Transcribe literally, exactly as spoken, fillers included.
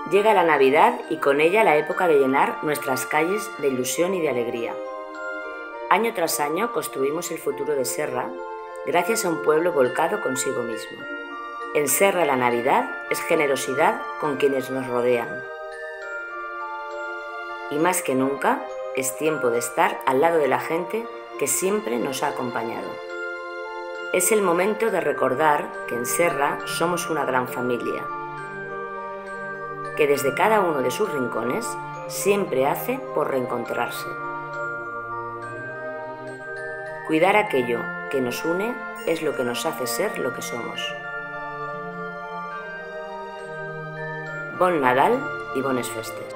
Llega la Navidad y con ella la época de llenar nuestras calles de ilusión y de alegría. Año tras año construimos el futuro de Serra gracias a un pueblo volcado consigo mismo. En Serra la Navidad es generosidad con quienes nos rodean. Y más que nunca es tiempo de estar al lado de la gente que siempre nos ha acompañado. Es el momento de recordar que en Serra somos una gran familia, que desde cada uno de sus rincones siempre hace por reencontrarse. Cuidar aquello que nos une es lo que nos hace ser lo que somos. Bon Nadal i bones festes.